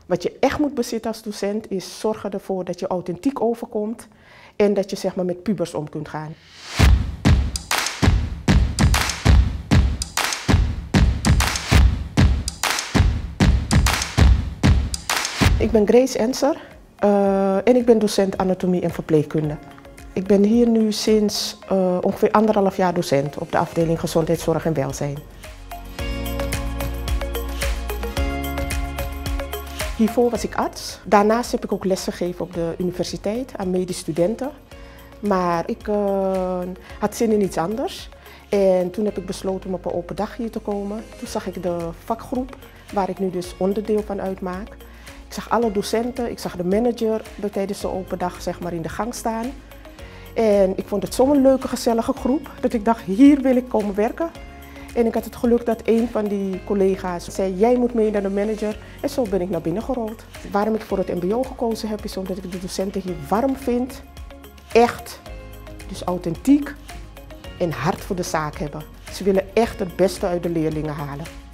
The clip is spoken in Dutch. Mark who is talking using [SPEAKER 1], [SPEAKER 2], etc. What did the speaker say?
[SPEAKER 1] Wat je echt moet bezitten als docent is zorgen ervoor dat je authentiek overkomt en dat je zeg maar met pubers om kunt gaan. Ik ben Grace Enser en ik ben docent anatomie en verpleegkunde. Ik ben hier nu sinds ongeveer 1,5 jaar docent op de afdeling gezondheidszorg en welzijn. Hiervoor was ik arts. Daarnaast heb ik ook les gegeven op de universiteit aan medische studenten. Maar ik had zin in iets anders. En toen heb ik besloten om op een open dag hier te komen. Toen zag ik de vakgroep, waar ik nu dus onderdeel van uitmaak. Ik zag alle docenten, ik zag de manager tijdens de open dag zeg maar in de gang staan. En ik vond het zo'n leuke, gezellige groep, dat ik dacht, hier wil ik komen werken. En ik had het geluk dat een van die collega's zei, jij moet mee naar de manager. En zo ben ik naar binnen gerold. Waarom ik voor het mbo gekozen heb, is omdat ik de docenten hier warm vind. Echt, dus authentiek en hart voor de zaak hebben. Ze willen echt het beste uit de leerlingen halen.